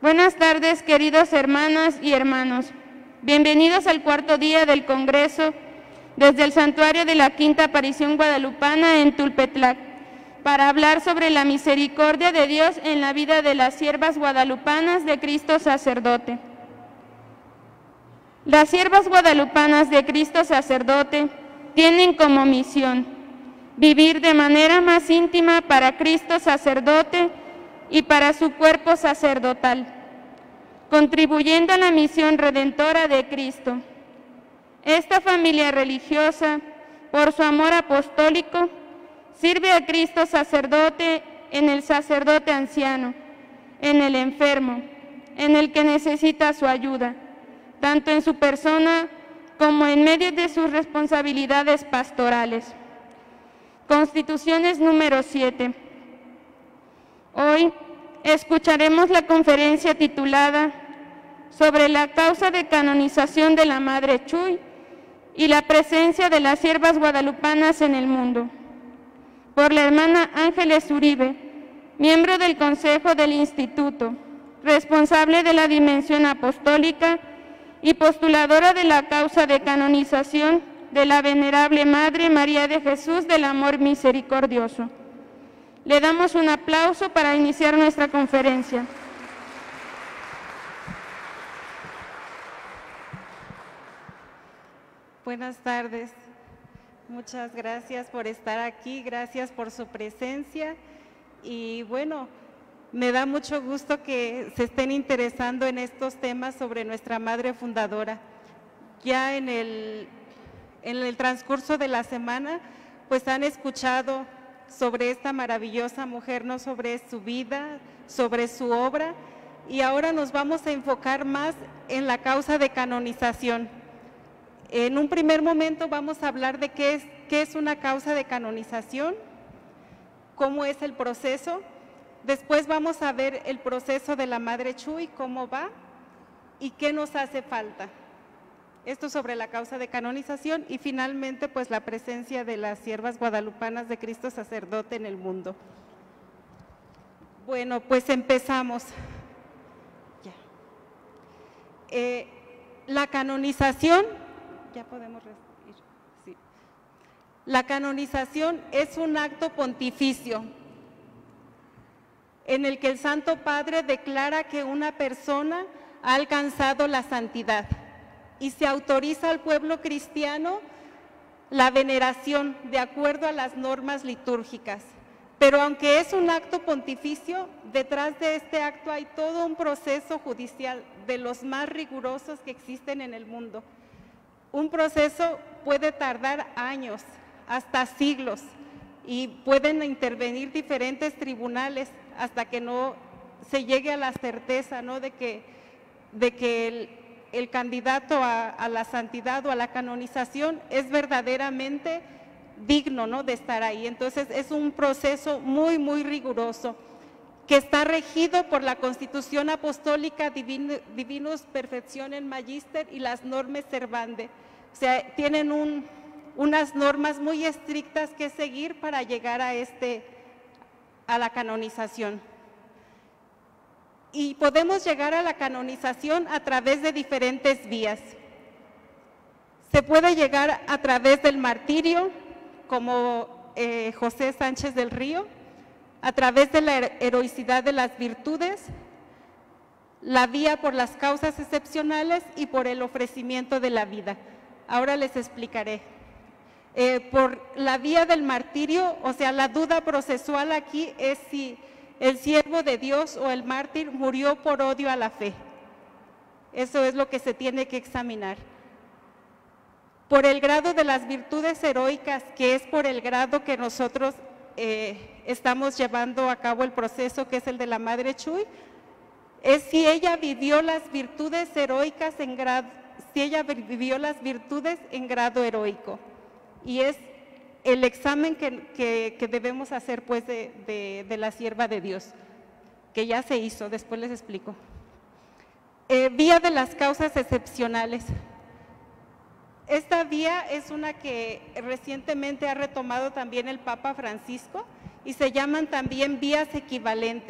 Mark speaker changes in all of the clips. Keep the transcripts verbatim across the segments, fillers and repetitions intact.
Speaker 1: Buenas tardes, queridos hermanas y hermanos. Bienvenidos al cuarto día del Congreso desde el Santuario de la Quinta Aparición Guadalupana en Tulpetlac, para hablar sobre la misericordia de Dios en la vida de las siervas guadalupanas de Cristo Sacerdote. Las siervas guadalupanas de Cristo Sacerdote tienen como misión vivir de manera más íntima para Cristo Sacerdote y para su cuerpo sacerdotal, contribuyendo a la misión redentora de Cristo. Esta familia religiosa, por su amor apostólico, sirve a Cristo Sacerdote en el sacerdote anciano, en el enfermo, en el que necesita su ayuda, tanto en su persona como en medio de sus responsabilidades pastorales. Constituciones número siete. Hoy escucharemos la conferencia titulada sobre la causa de canonización de la Madre Chuy y la presencia de las siervas guadalupanas en el mundo, por la hermana Ángeles Uribe, miembro del Consejo del Instituto, responsable de la Dimensión Apostólica y postuladora de la causa de canonización de la Venerable Madre María de Jesús del Amor Misericordioso. Le damos un aplauso para iniciar nuestra conferencia.
Speaker 2: Buenas tardes. Muchas gracias por estar aquí, gracias por su presencia y bueno, me da mucho gusto que se estén interesando en estos temas sobre nuestra Madre Fundadora. Ya en el, en el transcurso de la semana, pues han escuchado sobre esta maravillosa mujer, no sobre su vida, sobre su obra, y ahora nos vamos a enfocar más en la causa de canonización. En un primer momento vamos a hablar de qué es, qué es una causa de canonización, cómo es el proceso, después vamos a ver el proceso de la Madre Chuy, cómo va y qué nos hace falta. Esto sobre la causa de canonización y finalmente pues la presencia de las siervas guadalupanas de Cristo Sacerdote en el mundo. Bueno, pues empezamos. Ya. Eh, la canonización, ya podemos ir, sí. La canonización es un acto pontificio en el que el Santo Padre declara que una persona ha alcanzado la santidad y se autoriza al pueblo cristiano la veneración de acuerdo a las normas litúrgicas. Pero aunque es un acto pontificio, detrás de este acto hay todo un proceso judicial de los más rigurosos que existen en el mundo. Un proceso puede tardar años, hasta siglos, y pueden intervenir diferentes tribunales hasta que no se llegue a la certeza, ¿no?, de que, de que el, el candidato a, a la santidad o a la canonización es verdaderamente digno, ¿no?, de estar ahí. Entonces es un proceso muy, muy riguroso que está regido por la Constitución Apostólica Divino, Divinus Perfectionem Magister y las normas Servande. O sea, tienen un, unas normas muy estrictas que seguir para llegar a, este, a la canonización. Y podemos llegar a la canonización a través de diferentes vías. Se puede llegar a través del martirio, como eh, José Sánchez del Río, a través de la heroicidad de las virtudes, la vía por las causas excepcionales y por el ofrecimiento de la vida. Ahora les explicaré. Eh, por la vía del martirio, o sea, la duda procesual aquí es si el siervo de Dios o el mártir murió por odio a la fe. Eso es lo que se tiene que examinar. Por el grado de las virtudes heroicas, que es por el grado que nosotros eh, estamos llevando a cabo el proceso, que es el de la Madre Chuy, es si ella vivió las virtudes heroicas en grado, si ella vivió las virtudes en grado heroico. Y es el examen que, que, que debemos hacer pues de, de, de la sierva de Dios, que ya se hizo, después les explico. Eh, vía de las causas excepcionales. Esta vía es una que recientemente ha retomado también el Papa Francisco y se llaman también vías equivalentes.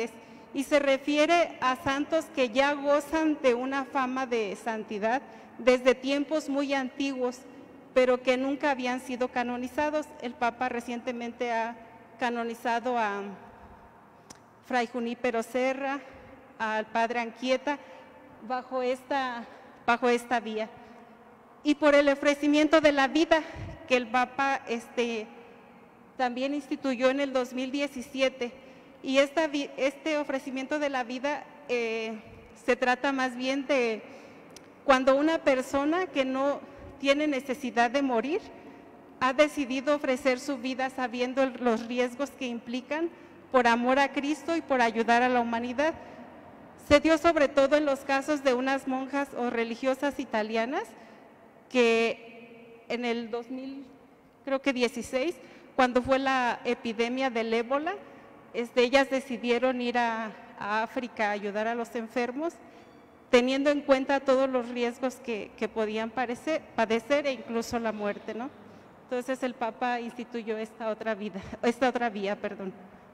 Speaker 2: y se refiere a santos que ya gozan de una fama de santidad desde tiempos muy antiguos, pero que nunca habían sido canonizados. El Papa recientemente ha canonizado a Fray Junípero Serra, al Padre Anchieta, bajo esta, bajo esta vía. Y por el ofrecimiento de la vida que el Papa este, también instituyó en el dos mil diecisiete. Y esta, este ofrecimiento de la vida eh, se trata más bien de cuando una persona que no tiene necesidad de morir ha decidido ofrecer su vida sabiendo los riesgos que implican por amor a Cristo y por ayudar a la humanidad. Se dio sobre todo en los casos de unas monjas o religiosas italianas que en el dos mil, creo que dieciséis, cuando fue la epidemia del ébola, este, ellas decidieron ir a, a África a ayudar a los enfermos, teniendo en cuenta todos los riesgos que, que podían parecer, padecer e incluso la muerte, ¿no? Entonces el Papa instituyó esta otra vida, esta otra vía, perdón.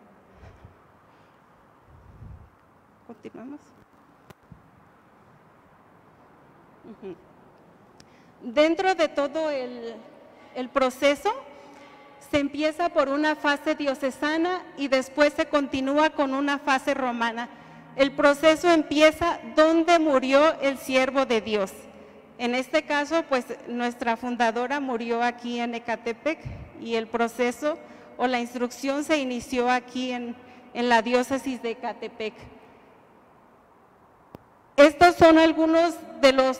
Speaker 2: Continuamos. Uh-huh. Dentro de todo el, el proceso, se empieza por una fase diocesana y después se continúa con una fase romana. El proceso empieza donde murió el siervo de Dios. En este caso, pues nuestra fundadora murió aquí en Ecatepec y el proceso o la instrucción se inició aquí en, en la diócesis de Ecatepec. Estos son algunos de los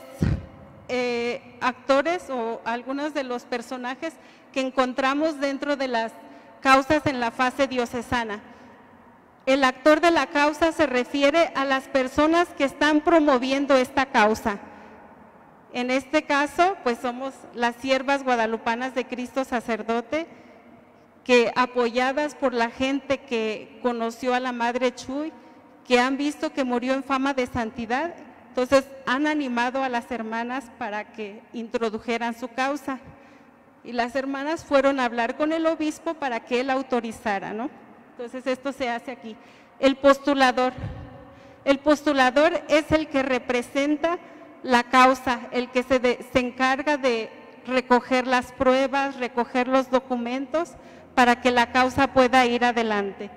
Speaker 2: eh, actores o algunos de los personajes que encontramos dentro de las causas en la fase diocesana. El actor de la causa se refiere a las personas que están promoviendo esta causa. En este caso, pues somos las siervas guadalupanas de Cristo Sacerdote, que apoyadas por la gente que conoció a la Madre Chuy, que han visto que murió en fama de santidad, entonces han animado a las hermanas para que introdujeran su causa. Y las hermanas fueron a hablar con el obispo para que él autorizara, ¿no? Entonces esto se hace aquí. El postulador. El postulador es el que representa la causa, el que se, de, se encarga de recoger las pruebas, recoger los documentos para que la causa pueda ir adelante.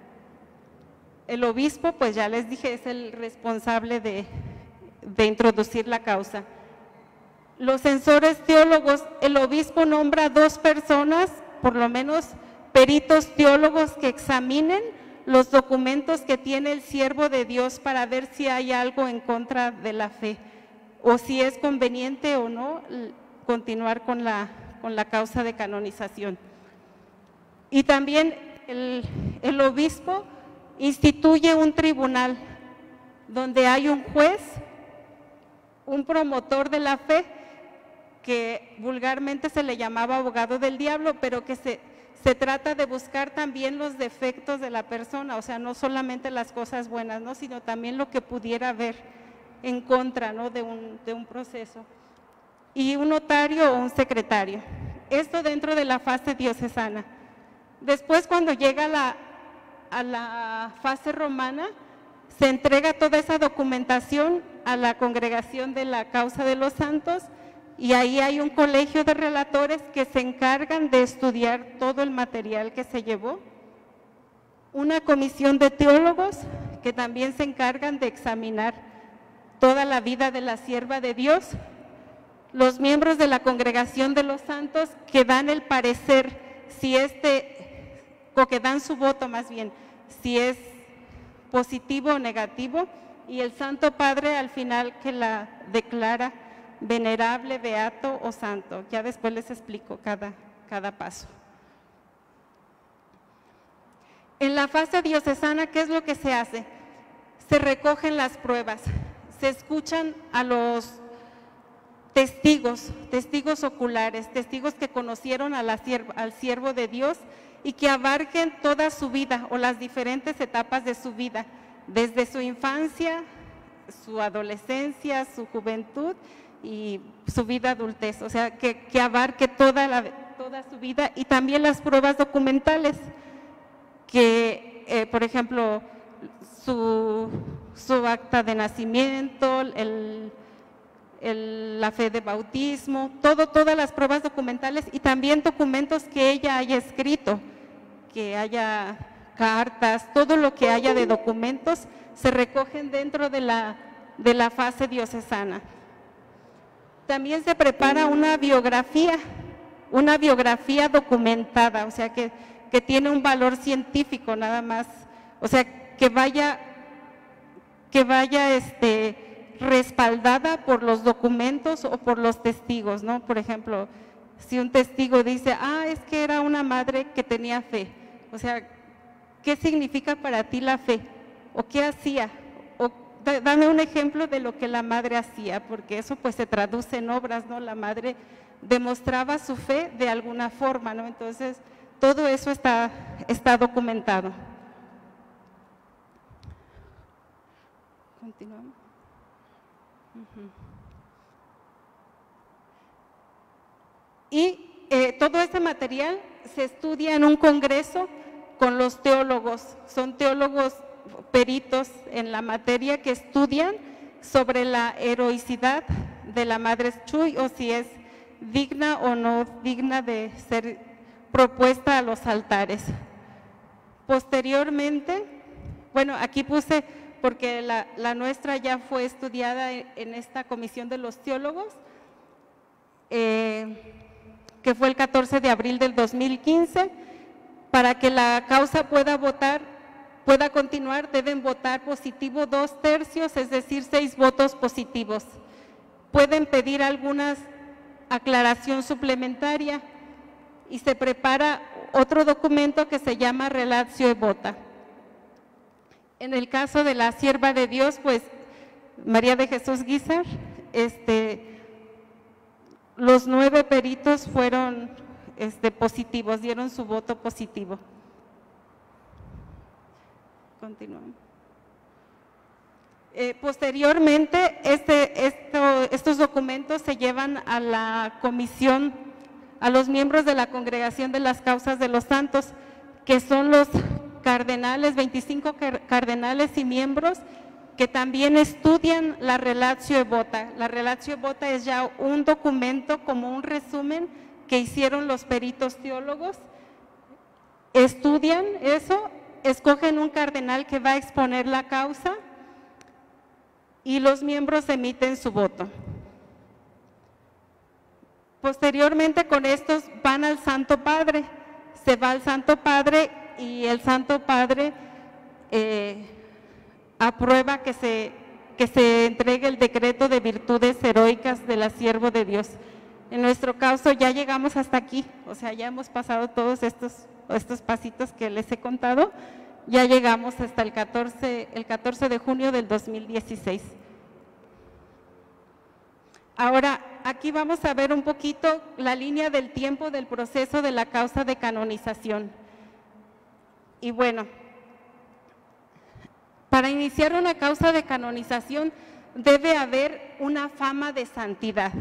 Speaker 2: El obispo, pues ya les dije, es el responsable de, de introducir la causa. Los censores teólogos, el obispo nombra dos personas, por lo menos peritos teólogos que examinen los documentos que tiene el siervo de Dios para ver si hay algo en contra de la fe o si es conveniente o no continuar con la, con la causa de canonización. Y también el, el obispo instituye un tribunal donde hay un juez, un promotor de la fe, que vulgarmente se le llamaba abogado del diablo, pero que se, se trata de buscar también los defectos de la persona, o sea, no solamente las cosas buenas, ¿no? Sino también lo que pudiera haber en contra, ¿no? de, un, de un proceso. Y un notario o un secretario. Esto dentro de la fase diocesana. Después, cuando llega la, a la fase romana, se entrega toda esa documentación a la congregación de la causa de los santos y ahí hay un colegio de relatores que se encargan de estudiar todo el material que se llevó. Una comisión de teólogos que también se encargan de examinar toda la vida de la sierva de Dios. Los miembros de la congregación de los santos que dan el parecer, si este, o que dan su voto más bien, si es positivo o negativo, y el Santo Padre al final que la declara venerable, beato o santo. Ya después les explico cada, cada paso. En la fase diocesana, ¿qué es lo que se hace? Se recogen las pruebas, se escuchan a los testigos, testigos oculares, testigos que conocieron a la sierva, al siervo de Dios y que abarquen toda su vida o las diferentes etapas de su vida, desde su infancia, su adolescencia, su juventud y su vida adultez, o sea, que, que abarque toda, la, toda su vida y también las pruebas documentales, que, eh, por ejemplo, su, su acta de nacimiento, el, el, la fe de bautismo, todo, todas las pruebas documentales y también documentos que ella haya escrito, que haya cartas, todo lo que haya de documentos se recogen dentro de la, de la fase diocesana. También se prepara una biografía, una biografía documentada, o sea que, que tiene un valor científico nada más, o sea que vaya, que vaya este, respaldada por los documentos o por los testigos, ¿no? Por ejemplo, si un testigo dice, ah, es que era una madre que tenía fe, o sea, ¿qué significa para ti la fe? ¿O qué hacía? O dame un ejemplo de lo que la madre hacía, porque eso pues se traduce en obras, ¿no? La madre demostraba su fe de alguna forma, ¿no? Entonces, todo eso está, está documentado. Continuamos. Uh-huh. Y eh, todo este material se estudia en un congreso con los teólogos, son teólogos peritos en la materia que estudian sobre la heroicidad de la Madre Chuy o si es digna o no digna de ser propuesta a los altares. Posteriormente, bueno, aquí puse porque la, la nuestra ya fue estudiada en esta comisión de los teólogos, eh, que fue el catorce de abril del dos mil quince. Para que la causa pueda votar, pueda continuar, deben votar positivo dos tercios, es decir, seis votos positivos. Pueden pedir alguna aclaración suplementaria y se prepara otro documento que se llama Relatio e Vota. En el caso de la sierva de Dios, pues María de Jesús Guízar, este, los nueve peritos fueron Este, positivos, dieron su voto positivo. Continuamos. Eh, posteriormente, este, esto, estos documentos se llevan a la comisión, a los miembros de la Congregación de las Causas de los Santos, que son los cardenales, veinticinco cardenales y miembros, que también estudian la Relatio e Vota. La Relatio e Vota es ya un documento como un resumen que hicieron los peritos teólogos, estudian eso, escogen un cardenal que va a exponer la causa y los miembros emiten su voto. Posteriormente con estos van al Santo Padre, se va al Santo Padre y el Santo Padre eh, aprueba que se, que se entregue el decreto de virtudes heroicas de la sierva de Dios. En nuestro caso ya llegamos hasta aquí, o sea, ya hemos pasado todos estos, estos pasitos que les he contado, ya llegamos hasta el catorce, el catorce de junio del dos mil dieciséis. Ahora, aquí vamos a ver un poquito la línea del tiempo del proceso de la causa de canonización. Y bueno, para iniciar una causa de canonización debe haber una fama de santidad.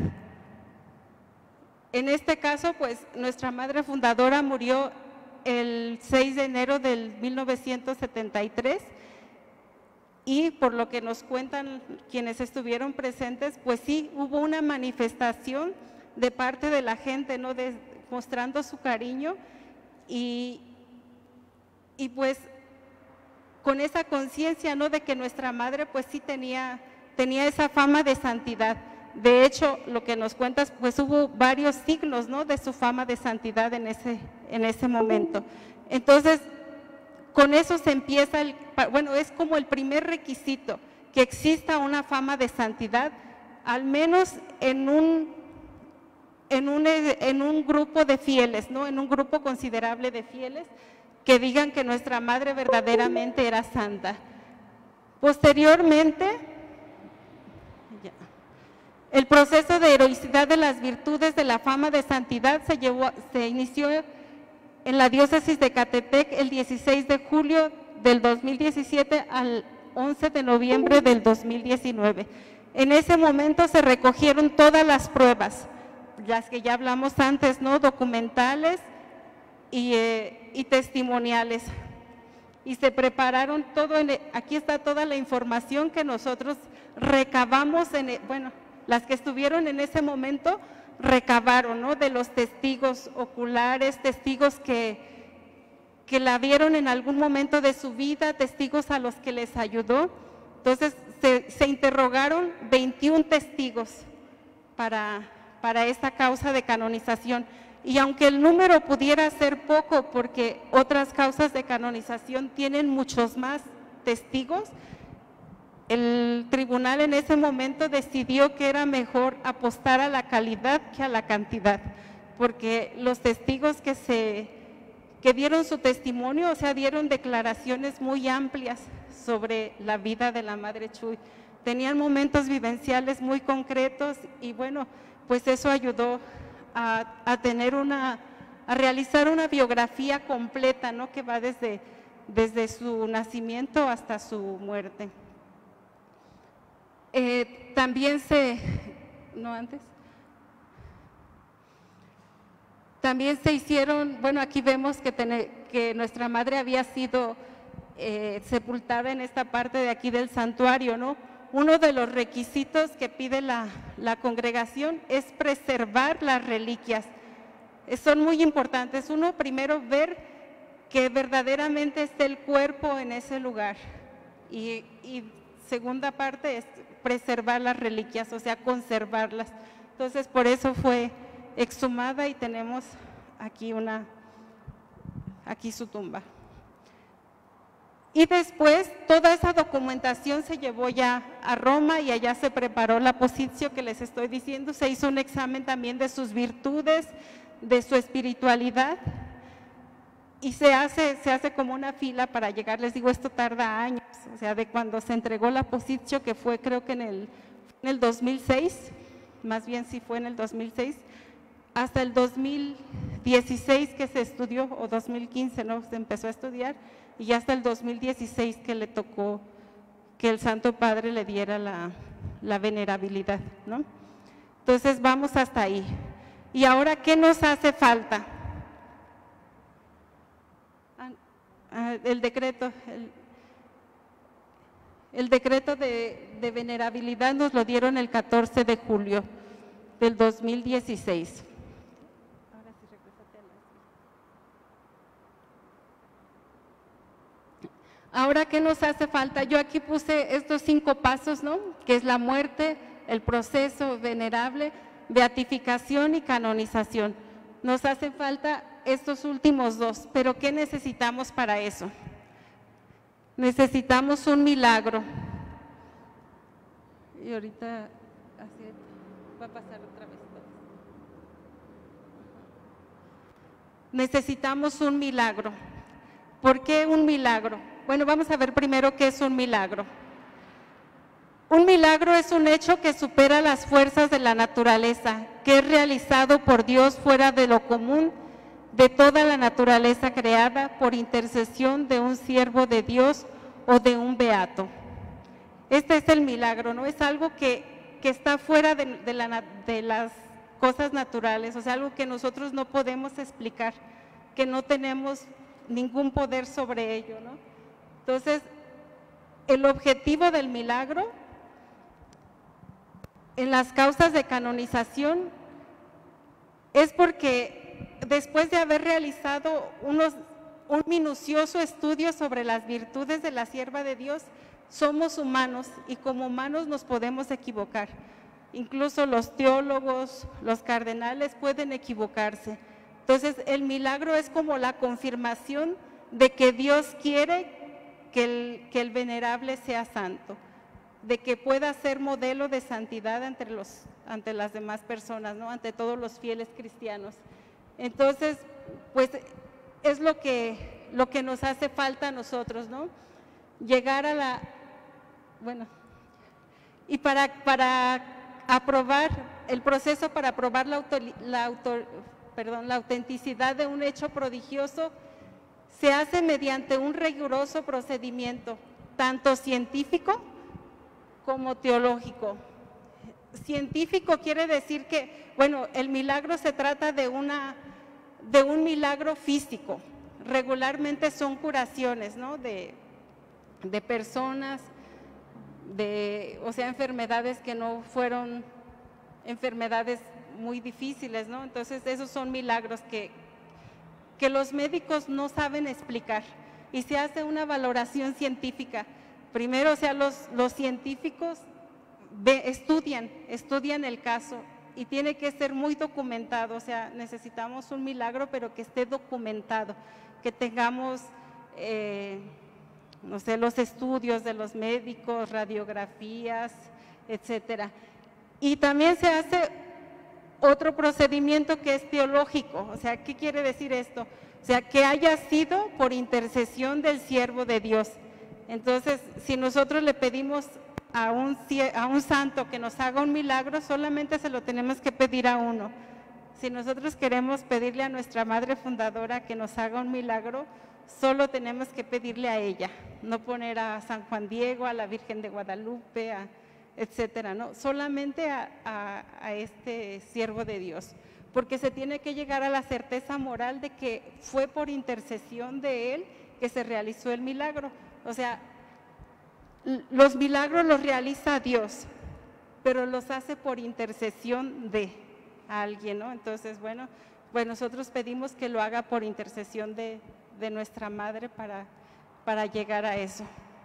Speaker 2: En este caso, pues, nuestra madre fundadora murió el seis de enero del mil novecientos setenta y tres y por lo que nos cuentan quienes estuvieron presentes, pues sí, hubo una manifestación de parte de la gente, ¿no? De, mostrando su cariño y, y pues con esa conciencia, ¿no? De que nuestra madre pues sí tenía, tenía esa fama de santidad. De hecho, lo que nos cuentas, pues hubo varios signos, ¿no? De su fama de santidad en ese, en ese momento. Entonces, con eso se empieza, el, bueno, es como el primer requisito, que exista una fama de santidad, al menos en un, en un, en un grupo de fieles, ¿no? En un grupo considerable de fieles, que digan que nuestra madre verdaderamente era santa. Posteriormente, el proceso de heroicidad de las virtudes de la fama de santidad se, llevó, se inició en la diócesis de Catepec el dieciséis de julio del dos mil diecisiete al once de noviembre del dos mil diecinueve. En ese momento se recogieron todas las pruebas, las que ya hablamos antes, ¿no? Documentales y, eh, y testimoniales. y se prepararon todo, en el, aquí está toda la información que nosotros recabamos, en el, bueno, las que estuvieron en ese momento recabaron, ¿no? De los testigos oculares, testigos que, que la vieron en algún momento de su vida, testigos a los que les ayudó. Entonces se, se interrogaron veintiún testigos para, para esta causa de canonización. Y aunque el número pudiera ser poco, porque otras causas de canonización tienen muchos más testigos, el tribunal en ese momento decidió que era mejor apostar a la calidad que a la cantidad, porque los testigos que, se, que dieron su testimonio, o sea, dieron declaraciones muy amplias sobre la vida de la Madre Chuy. Tenían momentos vivenciales muy concretos y bueno, pues eso ayudó A, a tener una, a realizar una biografía completa, ¿no? Que va desde, desde su nacimiento hasta su muerte. Eh, también se, no antes, también se hicieron, bueno, aquí vemos que, tener, que nuestra madre había sido eh, sepultada en esta parte de aquí del santuario, ¿no? Uno de los requisitos que pide la, la congregación es preservar las reliquias. Son muy importantes. Uno, primero, ver que verdaderamente esté el cuerpo en ese lugar. Y, y segunda parte es preservar las reliquias, o sea, conservarlas. Entonces, por eso fue exhumada y tenemos aquí, una, aquí su tumba. Y después toda esa documentación se llevó ya a Roma y allá se preparó la positio que les estoy diciendo, se hizo un examen también de sus virtudes, de su espiritualidad y se hace, se hace como una fila para llegar, les digo, esto tarda años, o sea, de cuando se entregó la positio, que fue creo que en el, en el dos mil seis, más bien sí fue en el dos mil seis, hasta el dos mil dieciséis que se estudió, o dos mil quince, ¿no? Se empezó a estudiar, y hasta el dos mil dieciséis que le tocó que el Santo Padre le diera la, la venerabilidad, ¿no? Entonces vamos hasta ahí. ¿Y ahora qué nos hace falta? Ah, el decreto, el, el decreto de, de venerabilidad nos lo dieron el catorce de julio del dos mil dieciséis. Ahora, ¿qué nos hace falta? Yo aquí puse estos cinco pasos, ¿no? Que es la muerte, el proceso venerable, beatificación y canonización. Nos hacen falta estos últimos dos, pero ¿qué necesitamos para eso? Necesitamos un milagro. Y ahorita así va a pasar otra vez. Necesitamos un milagro. ¿Por qué un milagro? Bueno, vamos a ver primero qué es un milagro. Un milagro es un hecho que supera las fuerzas de la naturaleza, que es realizado por Dios fuera de lo común de toda la naturaleza creada por intercesión de un siervo de Dios o de un beato. Este es el milagro, ¿no? Es algo que, que está fuera de, de, la, de las cosas naturales, o sea, algo que nosotros no podemos explicar, que no tenemos ningún poder sobre ello, ¿no? Entonces, el objetivo del milagro en las causas de canonización es porque después de haber realizado unos, un minucioso estudio sobre las virtudes de la sierva de Dios, somos humanos y como humanos nos podemos equivocar. Incluso los teólogos, los cardenales pueden equivocarse. Entonces, el milagro es como la confirmación de que Dios quiere que el, que el venerable sea santo, de que pueda ser modelo de santidad ante, los, ante las demás personas, ¿no? Ante todos los fieles cristianos. Entonces, pues es lo que, lo que nos hace falta a nosotros, ¿no? Llegar a la, bueno, y para, para aprobar, el proceso para aprobar la, auto, la, auto, perdón, la autenticidad de un hecho prodigioso se hace mediante un riguroso procedimiento, tanto científico como teológico. Científico quiere decir que, bueno, el milagro se trata de, una, de un milagro físico, regularmente son curaciones, ¿no? De, de personas, de, o sea, enfermedades que no fueron enfermedades muy difíciles, ¿no? Entonces esos son milagros que, que los médicos no saben explicar y se hace una valoración científica. Primero, o sea, los, los científicos ve, estudian, estudian el caso y tiene que ser muy documentado, o sea, necesitamos un milagro pero que esté documentado, que tengamos, eh, no sé, los estudios de los médicos, radiografías, etcétera. Y también se hace otro procedimiento que es teológico, o sea, ¿qué quiere decir esto? O sea, que haya sido por intercesión del siervo de Dios. Entonces, si nosotros le pedimos a un, a un santo que nos haga un milagro, solamente se lo tenemos que pedir a uno. Si nosotros queremos pedirle a nuestra madre fundadora que nos haga un milagro, solo tenemos que pedirle a ella, no poner a San Juan Diego, a la Virgen de Guadalupe, a etcétera, ¿no? Solamente a, a, a este siervo de Dios, porque se tiene que llegar a la certeza moral de que fue por intercesión de él que se realizó el milagro. O sea, los milagros los realiza Dios, pero los hace por intercesión de alguien, ¿no? Entonces, bueno, pues nosotros pedimos que lo haga por intercesión de, de nuestra madre para, para llegar a eso.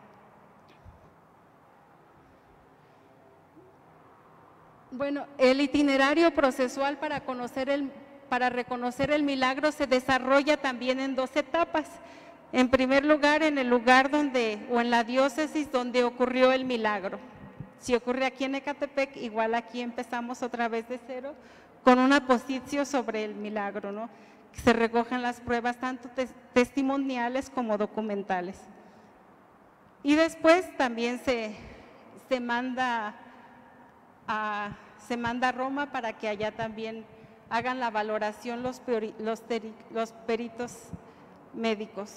Speaker 2: Bueno, el itinerario procesual para, conocer el, para reconocer el milagro se desarrolla también en dos etapas. En primer lugar, en el lugar donde, o en la diócesis donde ocurrió el milagro. Si ocurre aquí en Ecatepec, igual aquí empezamos otra vez de cero, con una posición sobre el milagro, ¿no? Se recogen las pruebas tanto tes testimoniales como documentales. Y después también se, se manda a... se manda a Roma para que allá también hagan la valoración los, los, los peritos médicos.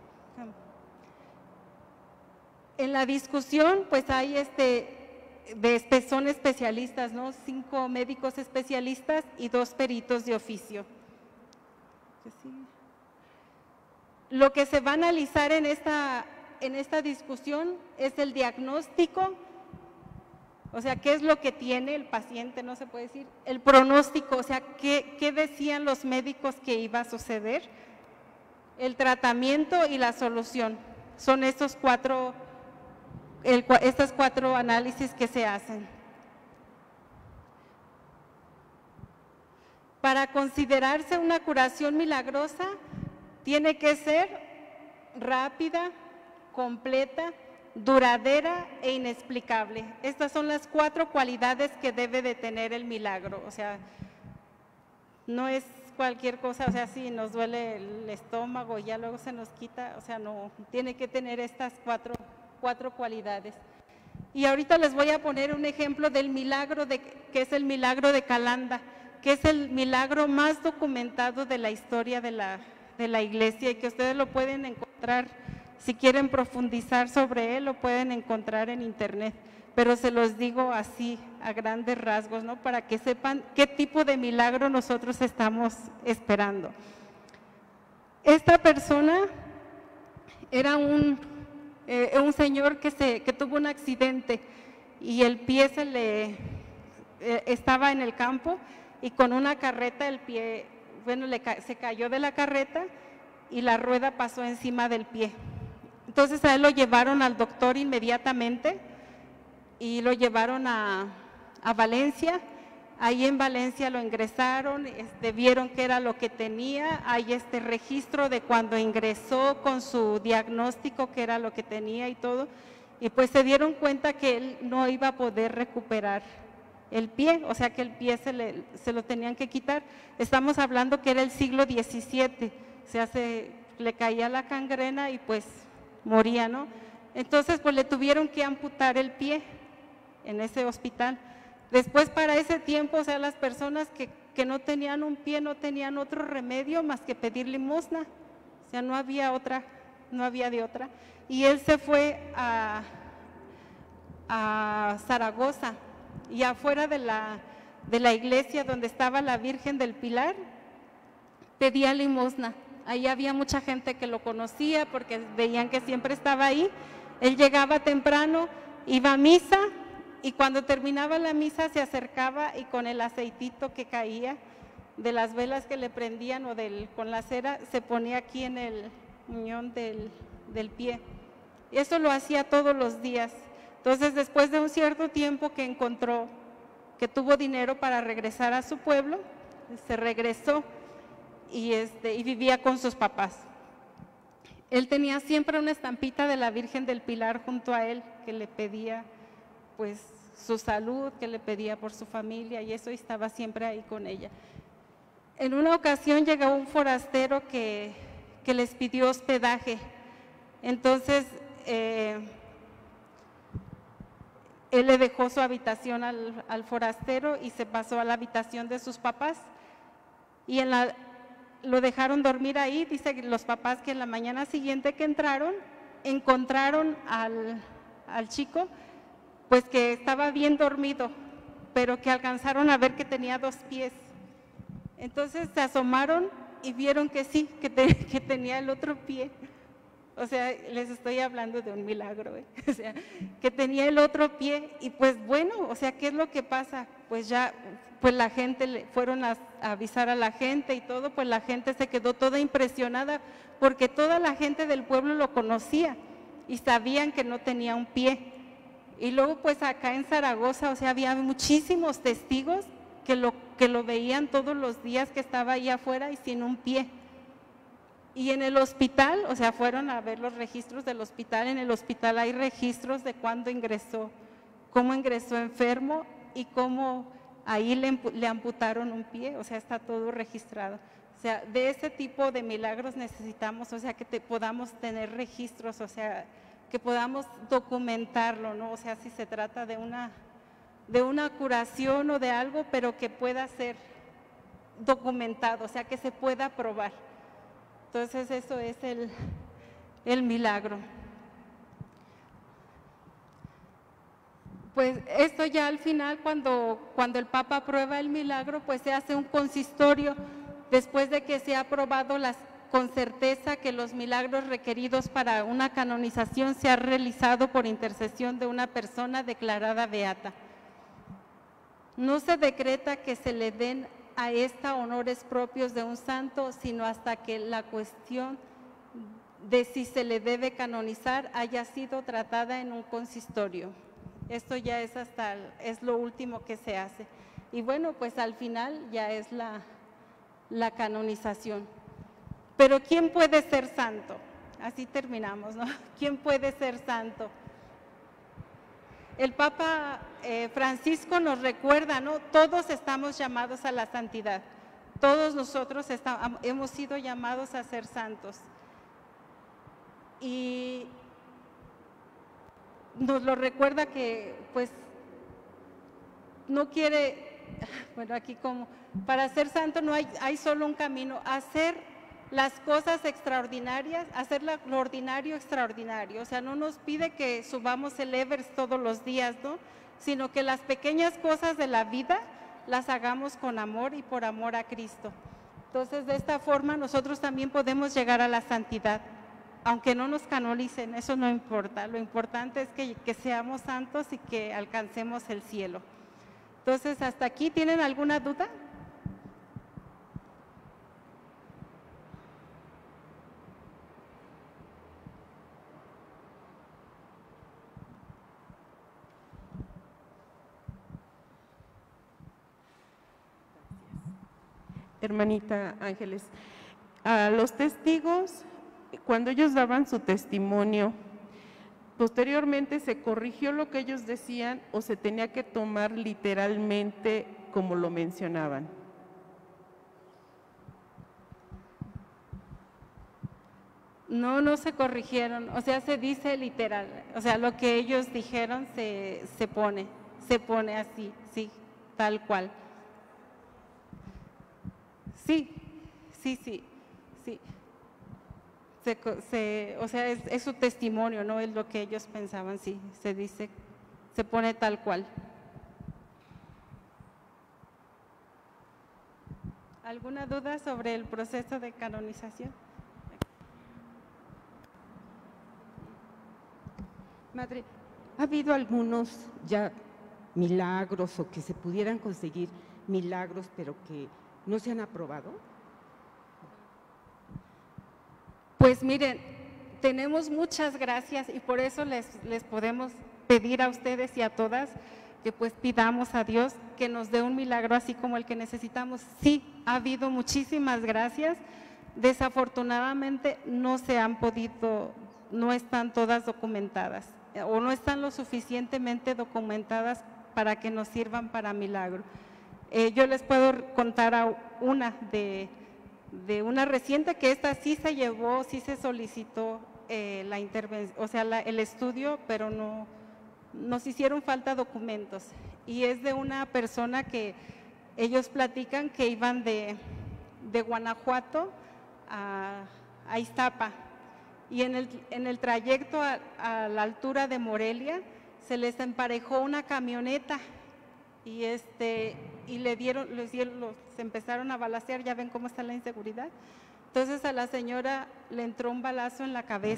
Speaker 2: En la discusión, pues hay este, de, son especialistas, ¿no? Cinco médicos especialistas y dos peritos de oficio. Lo que se va a analizar en esta, en esta discusión es el diagnóstico. O sea, ¿qué es lo que tiene el paciente? No se puede decir. El pronóstico, o sea, ¿qué, qué decían los médicos que iba a suceder? El tratamiento y la solución. Son estos cuatro, el, estos cuatro análisis que se hacen. Para considerarse una curación milagrosa, tiene que ser rápida, completa, duradera e inexplicable. Estas son las cuatro cualidades que debe de tener el milagro, o sea, no es cualquier cosa, o sea, si nos duele el estómago y ya luego se nos quita, o sea, no, tiene que tener estas cuatro, cuatro cualidades. Y ahorita les voy a poner un ejemplo del milagro, de, que es el milagro de Calanda, que es el milagro más documentado de la historia de la, de la iglesia y que ustedes lo pueden encontrar. Si quieren profundizar sobre él, lo pueden encontrar en internet, pero se los digo así, a grandes rasgos, ¿no? Para que sepan qué tipo de milagro nosotros estamos esperando. Esta persona era un, eh, un señor que, se, que tuvo un accidente y el pie se le, eh, estaba en el campo y con una carreta el pie, bueno, le, se cayó de la carreta y la rueda pasó encima del pie. Entonces a él lo llevaron al doctor inmediatamente y lo llevaron a, a Valencia. Ahí en Valencia lo ingresaron, este, vieron qué era lo que tenía, hay este registro de cuando ingresó con su diagnóstico, qué era lo que tenía y todo, y pues se dieron cuenta que él no iba a poder recuperar el pie, o sea que el pie se, le, se lo tenían que quitar. Estamos hablando que era el siglo diecisiete, o sea, se le caía la gangrena y pues moría, ¿no? Entonces, pues le tuvieron que amputar el pie en ese hospital. Después, para ese tiempo, o sea, las personas que, que no tenían un pie no tenían otro remedio más que pedir limosna. O sea, no había otra, no había de otra. Y él se fue a, a Zaragoza y afuera de la, de la iglesia donde estaba la Virgen del Pilar, pedía limosna. Ahí había mucha gente que lo conocía porque veían que siempre estaba ahí. Él llegaba temprano, iba a misa y cuando terminaba la misa se acercaba y con el aceitito que caía de las velas que le prendían o del, con la cera, se ponía aquí en el muñón del, del pie. Y eso lo hacía todos los días. Entonces, después de un cierto tiempo que encontró, que tuvo dinero para regresar a su pueblo, se regresó y, este, y vivía con sus papás. Él tenía siempre una estampita de la Virgen del Pilar junto a él, que le pedía pues su salud, que le pedía por su familia, y eso estaba siempre ahí con ella. En una ocasión llegó un forastero que, que les pidió hospedaje. Entonces, eh, él le dejó su habitación al, al forastero y se pasó a la habitación de sus papás. Y en la, lo dejaron dormir ahí. Dice los papás que en la mañana siguiente que entraron, encontraron al, al chico, pues que estaba bien dormido, pero que alcanzaron a ver que tenía dos pies. Entonces se asomaron y vieron que sí, que, te, que tenía el otro pie. O sea, les estoy hablando de un milagro, ¿eh? O sea, que tenía el otro pie. Y pues bueno, o sea, ¿qué es lo que pasa? Pues ya, pues la gente, le fueron a, a avisar a la gente y todo, pues la gente se quedó toda impresionada porque toda la gente del pueblo lo conocía y sabían que no tenía un pie. Y luego pues acá en Zaragoza, o sea, había muchísimos testigos que lo, que lo veían todos los días que estaba ahí afuera y sin un pie. Y en el hospital, o sea, fueron a ver los registros del hospital. En el hospital hay registros de cuándo ingresó, cómo ingresó enfermo y cómo ahí le, le amputaron un pie, o sea, está todo registrado. O sea, de ese tipo de milagros necesitamos, o sea, que te, podamos tener registros, o sea, que podamos documentarlo, ¿no? O sea, si se trata de una, de una curación o de algo, pero que pueda ser documentado, o sea, que se pueda probar. Entonces, eso es el, el milagro. Pues esto ya al final, cuando, cuando el Papa aprueba el milagro, pues se hace un consistorio después de que se ha aprobado las, con certeza que los milagros requeridos para una canonización se han realizado por intercesión de una persona declarada beata. No se decreta que se le den a esta honores propios de un santo, sino hasta que la cuestión de si se le debe canonizar haya sido tratada en un consistorio. Esto ya es hasta es lo último que se hace. Y bueno, pues al final ya es la, la canonización. Pero ¿quién puede ser santo? Así terminamos, ¿no? ¿Quién puede ser santo? El Papa eh, Francisco nos recuerda, ¿no? Todos estamos llamados a la santidad. Todos nosotros estamos, hemos sido llamados a ser santos. Y nos lo recuerda que, pues, no quiere, bueno, aquí como, para ser santo no hay, hay solo un camino, hacer las cosas extraordinarias, hacer lo ordinario extraordinario. O sea, no nos pide que subamos el Everest todos los días, ¿no? Sino que las pequeñas cosas de la vida las hagamos con amor y por amor a Cristo. Entonces, de esta forma nosotros también podemos llegar a la santidad, aunque no nos canonicen, eso no importa. Lo importante es que, que seamos santos y que alcancemos el cielo. Entonces, ¿hasta aquí tienen alguna duda?
Speaker 3: Hermanita Ángeles, a los testigos, cuando ellos daban su testimonio, posteriormente se corrigió lo que ellos decían o se tenía que tomar literalmente como lo mencionaban.
Speaker 2: No, no se corrigieron, o sea, se dice literal, o sea, lo que ellos dijeron se, se pone, se pone así, sí, tal cual. Sí, sí, sí, sí. Se, se, o sea, es, es su testimonio, no es lo que ellos pensaban, sí, se dice, se pone tal cual. ¿Alguna duda sobre el proceso de canonización?
Speaker 4: Madre, ¿ha habido algunos ya milagros o que se pudieran conseguir milagros pero que no se han aprobado?
Speaker 2: Pues miren, tenemos muchas gracias y por eso les, les podemos pedir a ustedes y a todas que pues pidamos a Dios que nos dé un milagro así como el que necesitamos. Sí, ha habido muchísimas gracias, desafortunadamente no se han podido, no están todas documentadas o no están lo suficientemente documentadas para que nos sirvan para milagro. Eh, yo les puedo contar a una de, de una reciente que esta sí se llevó, sí se solicitó eh, la intervención, o sea, la, el estudio, pero no, nos hicieron falta documentos. Y es de una persona que ellos platican que iban de, de Guanajuato a, a Iztapa. Y en el, en el trayecto a, a la altura de Morelia se les emparejó una camioneta y, este, y le dieron, les dieron, los empezaron a balacear, ya ven cómo está la inseguridad. Entonces a la señora le entró un balazo en la cabeza.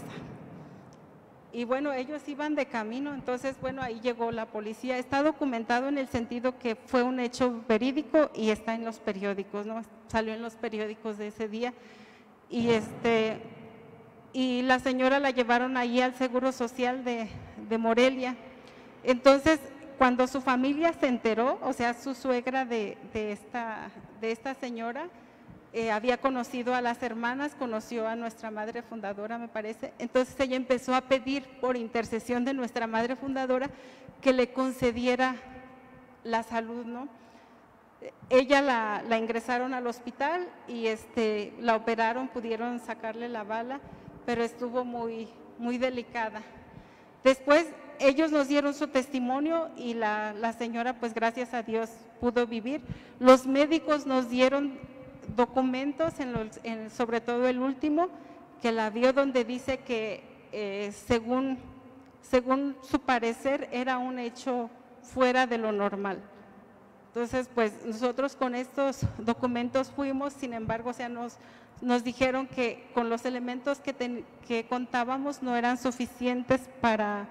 Speaker 2: Y bueno, ellos iban de camino, entonces bueno, ahí llegó la policía. Está documentado en el sentido que fue un hecho verídico y está en los periódicos, ¿no? Salió en los periódicos de ese día. Y este… y la señora la llevaron ahí al Seguro Social de, de Morelia. Entonces, cuando su familia se enteró, o sea, su suegra de, de, esta, de esta señora, eh, había conocido a las hermanas, conoció a nuestra madre fundadora, me parece, entonces ella empezó a pedir por intercesión de nuestra madre fundadora que le concediera la salud, ¿no? Ella la, la ingresaron al hospital y este, la operaron, pudieron sacarle la bala, pero estuvo muy, muy delicada. Después ellos nos dieron su testimonio y la, la señora, pues gracias a Dios, pudo vivir. Los médicos nos dieron documentos, en los, en, sobre todo el último, que la vio, donde dice que eh, según, según su parecer era un hecho fuera de lo normal. Entonces, pues nosotros con estos documentos fuimos, sin embargo, o sea, nos… nos dijeron que con los elementos que, ten, que contábamos no eran suficientes para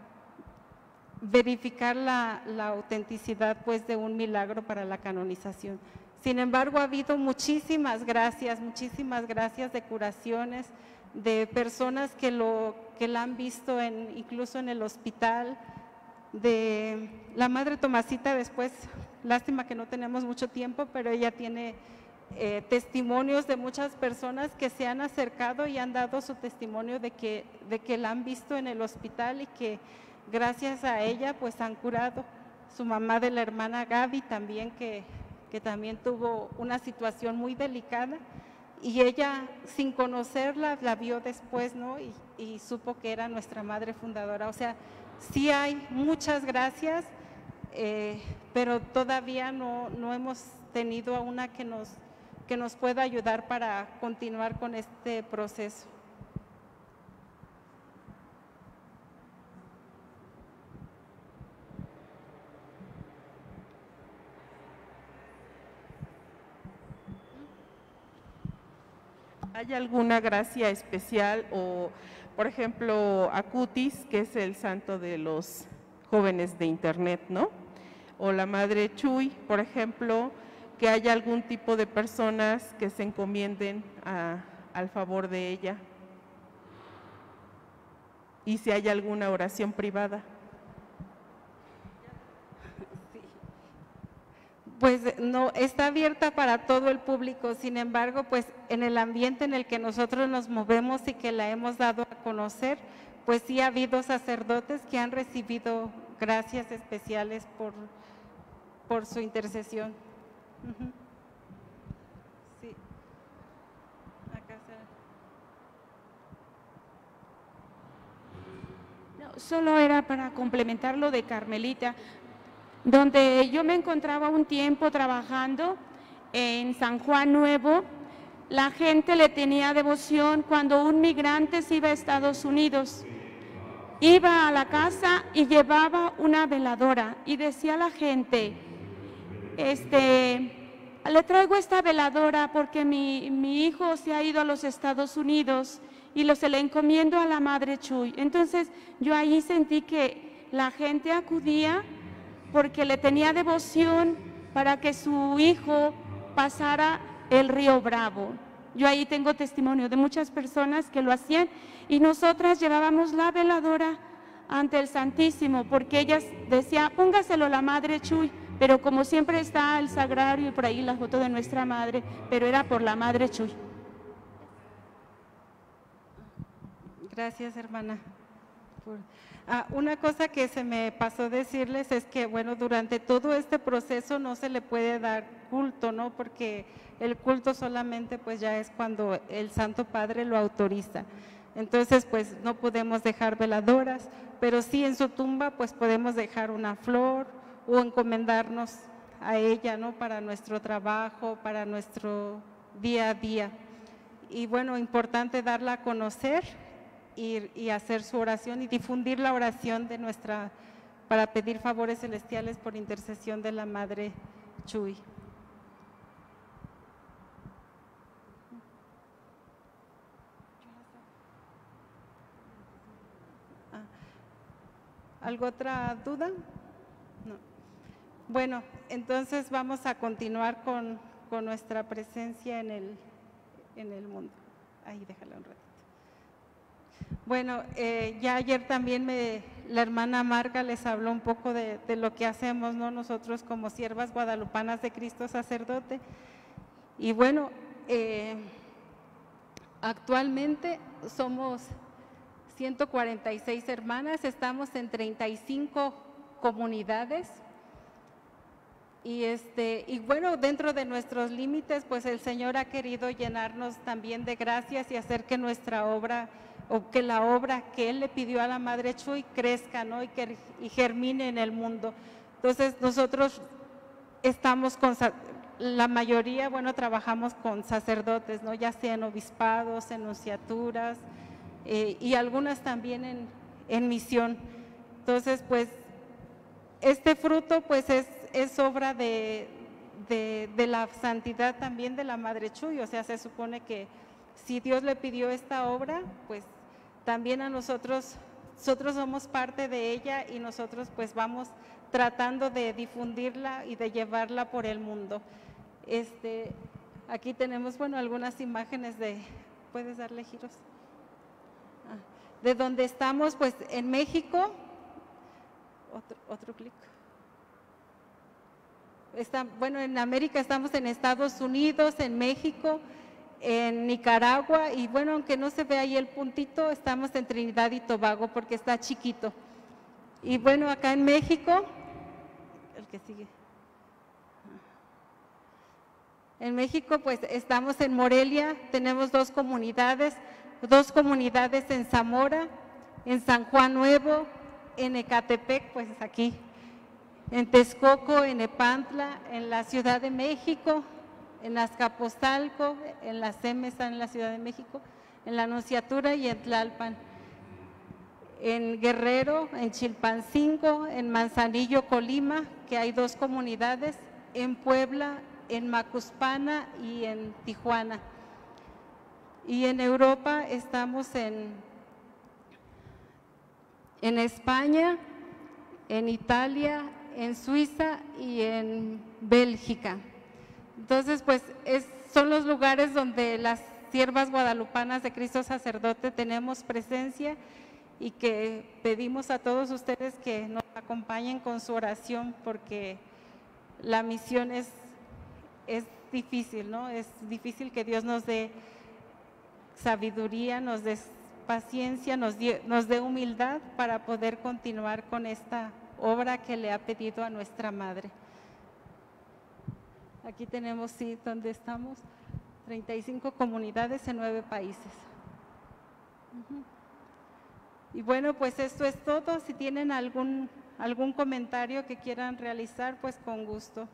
Speaker 2: verificar la, la autenticidad pues, de un milagro para la canonización. Sin embargo, ha habido muchísimas gracias, muchísimas gracias de curaciones, de personas que, lo, que la han visto en, incluso en el hospital, de la Madre Tomasita después, lástima que no tenemos mucho tiempo, pero ella tiene… Eh, testimonios de muchas personas que se han acercado y han dado su testimonio de que, de que la han visto en el hospital y que gracias a ella pues han curado. Su mamá de la hermana Gaby también, que, que también tuvo una situación muy delicada y ella sin conocerla la vio después, ¿no? Y, y supo que era nuestra madre fundadora. O sea, sí hay muchas gracias, eh, pero todavía no, no hemos tenido a una que nos… que nos pueda ayudar para continuar con este proceso.
Speaker 3: ¿Hay alguna gracia especial o, por ejemplo, Acutis, que es el santo de los jóvenes de internet, ¿no? O la Madre Chuy, por ejemplo, que haya algún tipo de personas que se encomienden a, al favor de ella, y si hay alguna oración privada.
Speaker 2: Sí. Pues no, está abierta para todo el público, sin embargo, pues en el ambiente en el que nosotros nos movemos y que la hemos dado a conocer, pues sí ha habido sacerdotes que han recibido gracias especiales por, por su intercesión. Uh-huh. Sí. Acá
Speaker 1: se… No, solo era para complementar lo de Carmelita, donde yo me encontraba un tiempo trabajando en San Juan Nuevo. La gente le tenía devoción cuando un migrante se iba a Estados Unidos. Iba a la casa y llevaba una veladora y decía a la gente… Este, le traigo esta veladora porque mi, mi hijo se ha ido a los Estados Unidos y lo se le encomiendo a la Madre Chuy. Entonces yo ahí sentí que la gente acudía porque le tenía devoción para que su hijo pasara el río Bravo. Yo ahí tengo testimonio de muchas personas que lo hacían y nosotras llevábamos la veladora ante el Santísimo porque ellas decían, póngaselo la Madre Chuy, pero como siempre está el sagrario y por ahí la foto de nuestra madre, pero era por la Madre Chuy.
Speaker 2: Gracias, hermana. Por... Ah, una cosa que se me pasó decirles es que, bueno, durante todo este proceso no se le puede dar culto, ¿no? Porque el culto solamente pues ya es cuando el Santo Padre lo autoriza. Entonces, pues no podemos dejar veladoras, pero sí en su tumba pues podemos dejar una flor o encomendarnos a ella, ¿no? Para nuestro trabajo, para nuestro día a día. Y bueno, importante darla a conocer y, y hacer su oración y difundir la oración de nuestra, para pedir favores celestiales por intercesión de la Madre Chuy. ¿Alguna otra duda? No. Bueno, entonces vamos a continuar con, con nuestra presencia en el, en el mundo. Ahí, déjala un ratito. Bueno, eh, ya ayer también me, la hermana Marga les habló un poco de, de lo que hacemos, ¿no? Nosotros como siervas guadalupanas de Cristo Sacerdote. Y bueno, eh, actualmente somos ciento cuarenta y seis hermanas, estamos en treinta y cinco comunidades y, este, y bueno, dentro de nuestros límites, pues el Señor ha querido llenarnos también de gracias y hacer que nuestra obra, o que la obra que Él le pidió a la Madre Chuy crezca, ¿no? y, que, y germine en el mundo. Entonces nosotros estamos con, la mayoría, bueno, trabajamos con sacerdotes, ¿no? Ya sea en obispados, en nunciaturas, Eh, y algunas también en, en misión. Entonces, pues, este fruto pues es, es obra de, de, de la santidad también de la Madre Chuy, o sea, se supone que si Dios le pidió esta obra, pues también a nosotros, nosotros somos parte de ella y nosotros pues vamos tratando de difundirla y de llevarla por el mundo. Este, aquí tenemos, bueno, algunas imágenes de, ¿puedes darle giros? De donde estamos, pues en México, otro, otro clic. Está, bueno, en América estamos en Estados Unidos, en México, en Nicaragua y bueno, aunque no se ve ahí el puntito, estamos en Trinidad y Tobago porque está chiquito. Y bueno, acá en México, el que sigue. En México, pues estamos en Morelia, tenemos dos comunidades, dos comunidades en Zamora, en San Juan Nuevo, en Ecatepec, pues aquí, en Texcoco, en Epantla, en la Ciudad de México, en Azcapotzalco, en la C E M está en la Ciudad de México, en la Anunciatura y en Tlalpan, en Guerrero, en Chilpancingo, en Manzanillo, Colima, que hay dos comunidades, en Puebla, en Macuspana y en Tijuana. Y en Europa estamos en, en España, en Italia, en Suiza y en Bélgica. Entonces, pues es, son los lugares donde las siervas guadalupanas de Cristo Sacerdote tenemos presencia y que pedimos a todos ustedes que nos acompañen con su oración porque la misión es, es difícil, ¿no? Es difícil que Dios nos dé sabiduría, nos dé paciencia, nos dé, nos dé humildad para poder continuar con esta obra que le ha pedido a nuestra Madre. Aquí tenemos, sí, donde estamos, treinta y cinco comunidades en nueve países. Uh-huh. Y bueno, pues esto es todo. Si tienen algún, algún comentario que quieran realizar, pues con gusto.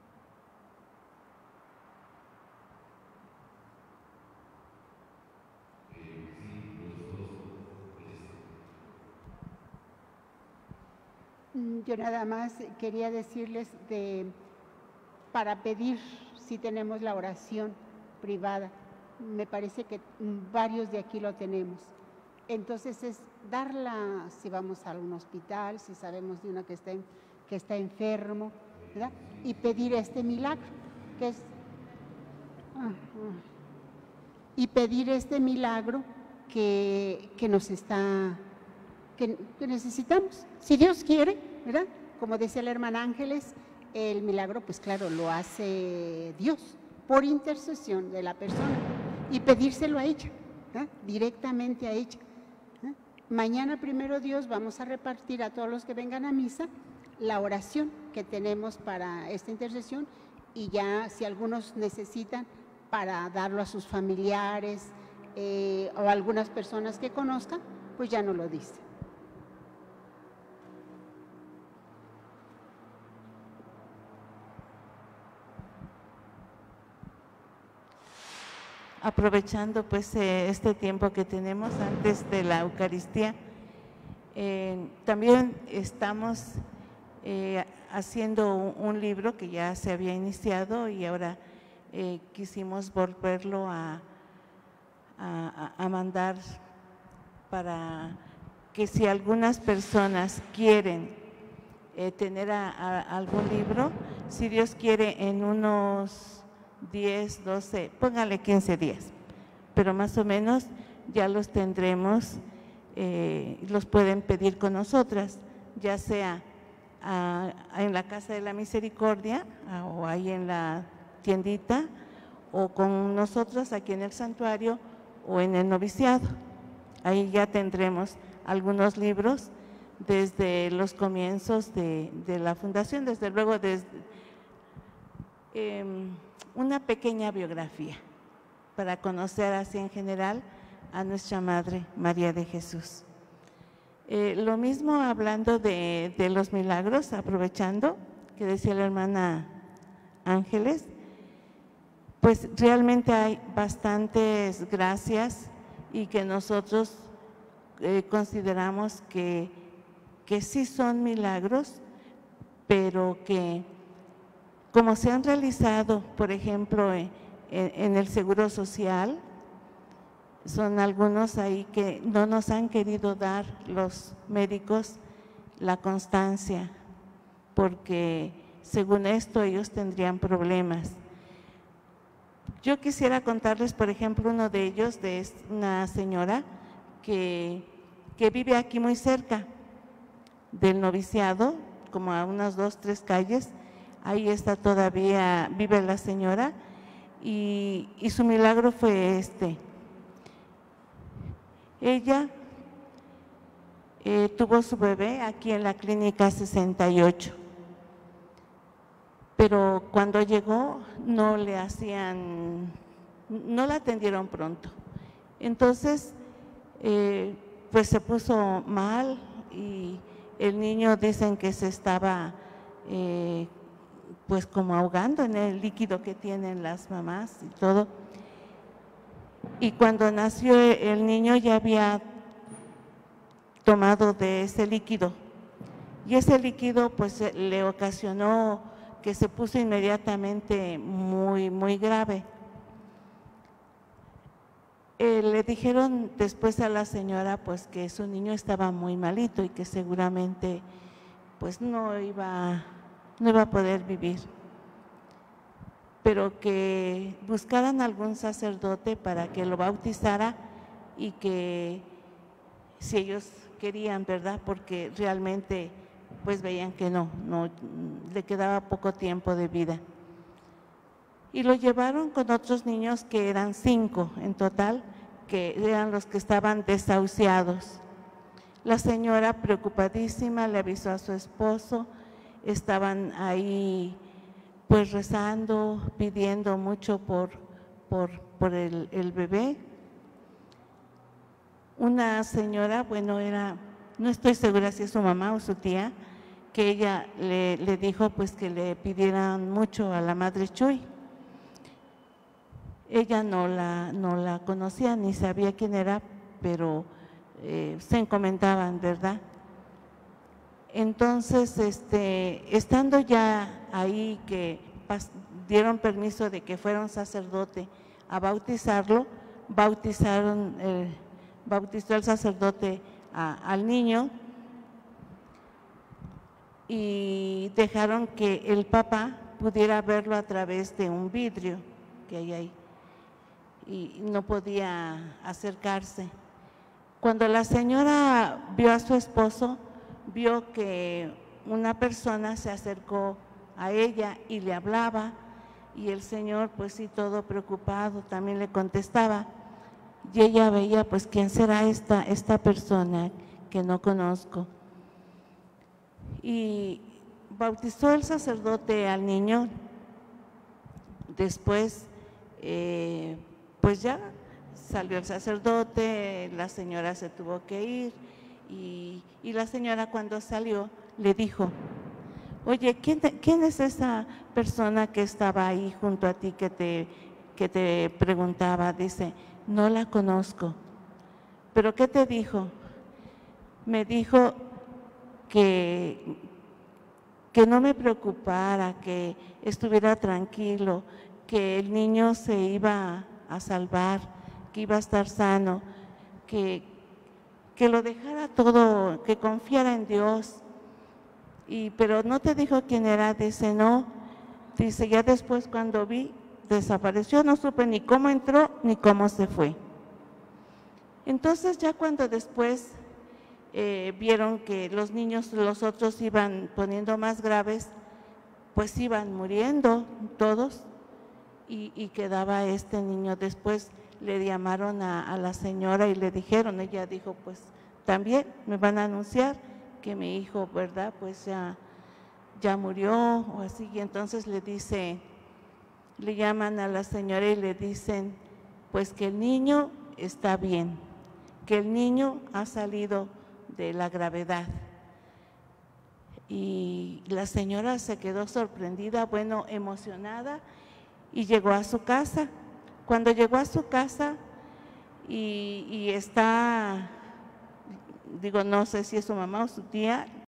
Speaker 5: Yo nada más quería decirles de, para pedir si tenemos la oración privada me parece que varios de aquí lo tenemos. Entonces es darla, si vamos a un hospital, si sabemos de uno que está, en, que está enfermo, ¿verdad? Y pedir este milagro, que es, uh, uh, y pedir este milagro que, que nos está, que, que necesitamos, si Dios quiere, ¿verdad? Como decía la hermana Ángeles, el milagro, pues claro, lo hace Dios por intercesión de la persona y pedírselo a ella, ¿eh? Directamente a ella. ¿eh? Mañana, primero Dios, vamos a repartir a todos los que vengan a misa la oración que tenemos para esta intercesión y ya si algunos necesitan para darlo a sus familiares eh, o a algunas personas que conozcan, pues ya no lo dice.
Speaker 6: Aprovechando pues eh, este tiempo que tenemos antes de la Eucaristía, eh, también estamos eh, haciendo un, un libro que ya se había iniciado y ahora eh, quisimos volverlo a, a, a mandar para que si algunas personas quieren eh, tener a, a, algún libro, si Dios quiere en unos diez, doce, póngale quince días, pero más o menos ya los tendremos, eh, los pueden pedir con nosotras, ya sea a, a en la Casa de la Misericordia a, o ahí en la tiendita o con nosotras aquí en el santuario o en el noviciado. Ahí ya tendremos algunos libros desde los comienzos de, de la fundación, desde luego desde… Eh, una pequeña biografía para conocer así en general a nuestra Madre María de Jesús. Eh, lo mismo hablando de, de los milagros, aprovechando que decía la hermana Ángeles, pues realmente hay bastantes gracias y que nosotros eh, consideramos que, que sí son milagros, pero que como se han realizado, por ejemplo, en, en el Seguro Social, son algunos ahí que no nos han querido dar los médicos la constancia, porque según esto ellos tendrían problemas. Yo quisiera contarles, por ejemplo, uno de ellos, de una señora que, que vive aquí muy cerca del noviciado, como a unas dos, tres calles. Ahí está todavía, vive la señora y, y su milagro fue este. Ella eh, tuvo su bebé aquí en la clínica sesenta y ocho, pero cuando llegó no le hacían, no la atendieron pronto. Entonces, eh, pues se puso mal y el niño dicen que se estaba… Eh, pues como ahogando en el líquido que tienen las mamás y todo. Y cuando nació el niño ya había tomado de ese líquido y ese líquido pues le ocasionó que se puso inmediatamente muy, muy grave. Eh, le dijeron después a la señora pues que su niño estaba muy malito y que seguramente pues no iba no iba a poder vivir, pero que buscaran algún sacerdote para que lo bautizara y que si ellos querían, ¿verdad? Porque realmente pues veían que no, no le quedaba poco tiempo de vida. Y lo llevaron con otros niños que eran cinco en total, que eran los que estaban desahuciados. La señora, preocupadísima, le avisó a su esposo. Estaban ahí pues rezando, pidiendo mucho por, por, por el, el bebé. Una señora, bueno, era, no estoy segura si es su mamá o su tía, que ella le, le dijo pues que le pidieran mucho a la Madre Chuy. Ella no la, no la conocía ni sabía quién era, pero eh, se encomendaban, ¿verdad? Entonces, este, estando ya ahí que pas, dieron permiso de que fuera un sacerdote a bautizarlo, bautizaron, eh, bautizó el sacerdote a, al niño y dejaron que el papá pudiera verlo a través de un vidrio que hay ahí y no podía acercarse. Cuando la señora vio a su esposo, vio que una persona se acercó a ella y le hablaba, y el señor, pues sí, todo preocupado, también le contestaba. Y ella veía, pues, ¿quién será esta, esta persona que no conozco? Y bautizó el sacerdote al niño. Después, eh, pues ya salió el sacerdote, la señora se tuvo que ir y, y la señora cuando salió le dijo, oye, ¿quién, te, ¿quién es esa persona que estaba ahí junto a ti que te, que te preguntaba? Dice, no la conozco. ¿Pero qué te dijo? Me dijo que, que no me preocupara, que estuviera tranquilo, que el niño se iba a salvar, que iba a estar sano, que, que lo dejara todo, que confiara en Dios. Y, pero no te dijo quién era, dice, no, dice, ya después cuando vi, desapareció, no supe ni cómo entró ni cómo se fue. Entonces ya cuando después eh, vieron que los niños, los otros iban poniendo más graves, pues iban muriendo todos y, y quedaba este niño. Después le llamaron a, a la señora y le dijeron, ella dijo, pues también me van a anunciar que mi hijo, ¿verdad? Pues ya, ya murió o así. Y entonces le dice, le llaman a la señora y le dicen, pues que el niño está bien, que el niño ha salido de la gravedad. Y la señora se quedó sorprendida, bueno, emocionada, y llegó a su casa. Cuando llegó a su casa y, y está, digo, no sé si es su mamá o su tía,